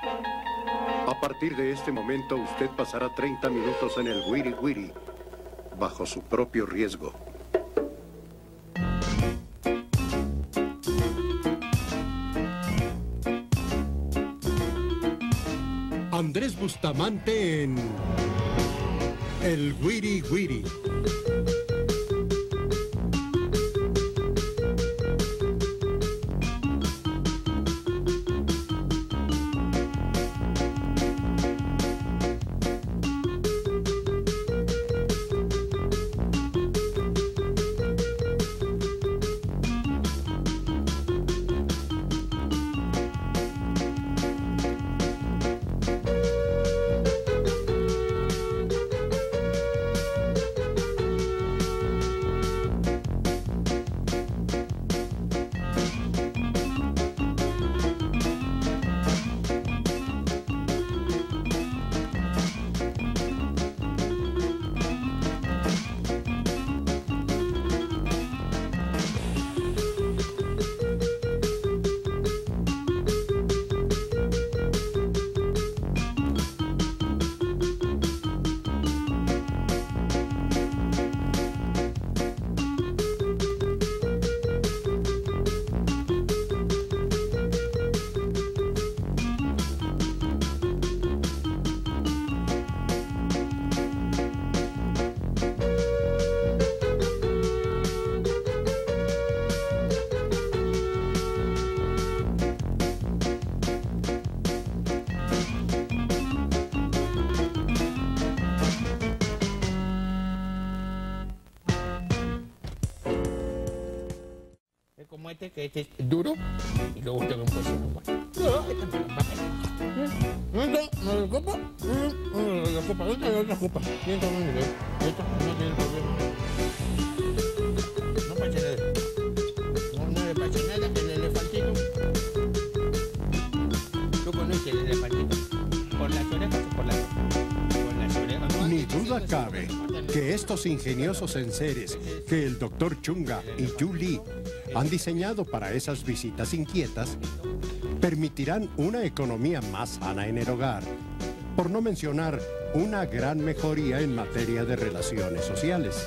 A partir de este momento, usted pasará 30 minutos en el Wiri Wiri, bajo su propio riesgo. Andrés Bustamante en el Wiri Wiri. Como que este es duro y luego tengo un poco de no, la copa, la otra copa. Esto no tiene problema. No pasa nada. No le pasa nada, el elefantito. Tú conoces el elefantito. Por las orejas o por las orejas. Ni duda cabe que estos ingeniosos enseres que el Dr. Chunga y Yu Li han diseñado para esas visitas inquietas permitirán una economía más sana en el hogar, por no mencionar una gran mejoría en materia de relaciones sociales.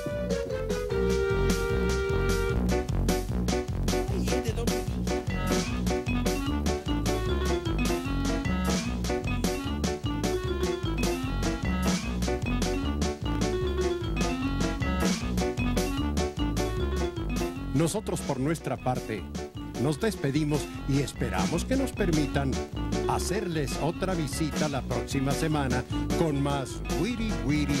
Nosotros, por nuestra parte, nos despedimos y esperamos que nos permitan hacerles otra visita la próxima semana con más Wiri Wiri